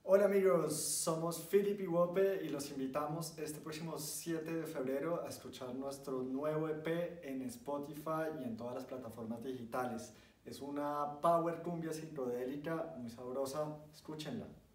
Hola amigos, somos Philip y Wope y los invitamos este próximo 7 de febrero a escuchar nuestro nuevo EP en Spotify y en todas las plataformas digitales. Es una power cumbia psicodélica muy sabrosa, escúchenla.